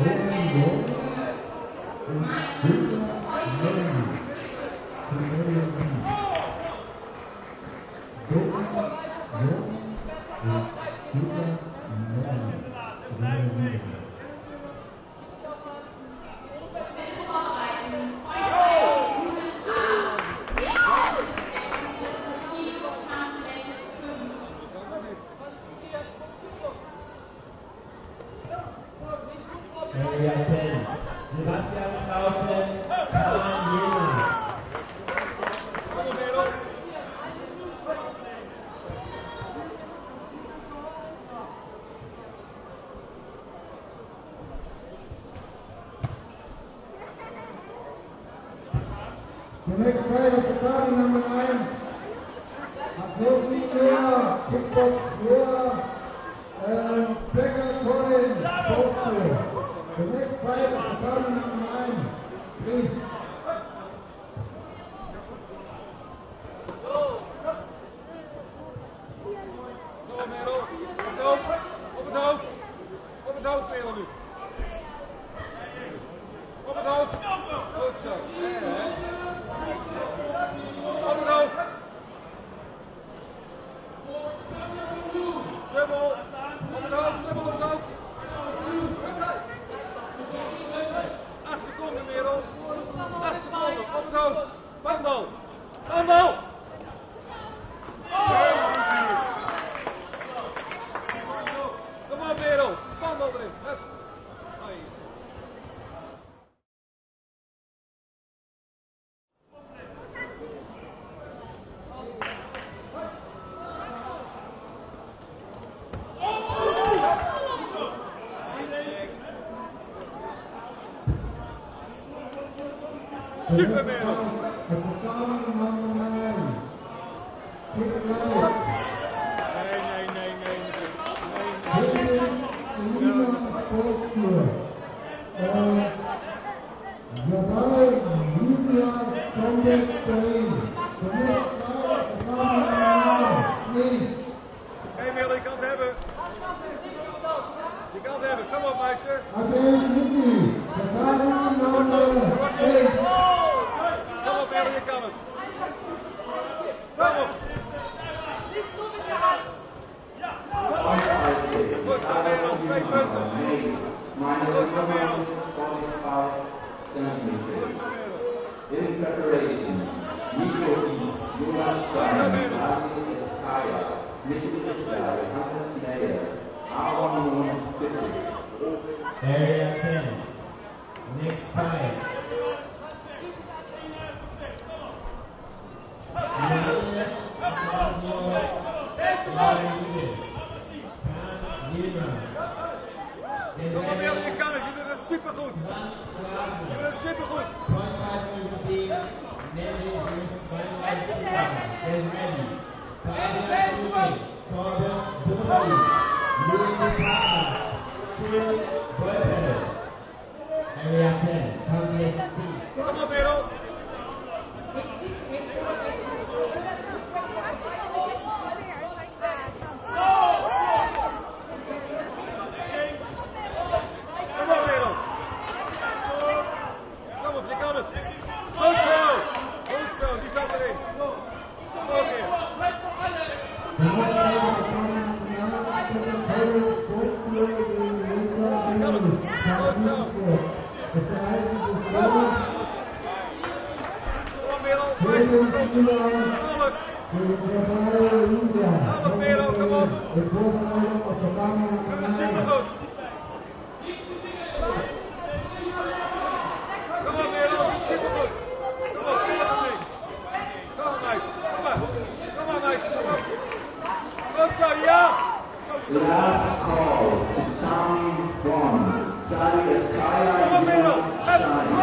The next fight of the party, number 9. Akofi Lea, Kickbox Lea, Becker Colin, Boxer. The next fight of the party, number 9. Please. In preparation, Nico Dietz, Jonas Stein, Daniel Eskaya, Michael Richter, Johannes Meyer, Aaron Bittig. Area 10. Next fight. Kom op, Jan, je kan het. Je doet het supergoed. Je doet het supergoed. Area 10. Kom op, Merel. Alles Merel, kom op. De voorbereiding op de kamer. Supergoed. Kom op Merel, supergoed. Kom op, kom op meisje. Kom op meisje, kom op. Goed zo, ja. Last call to time 1. Daniel Eskaya, Jonas Stein.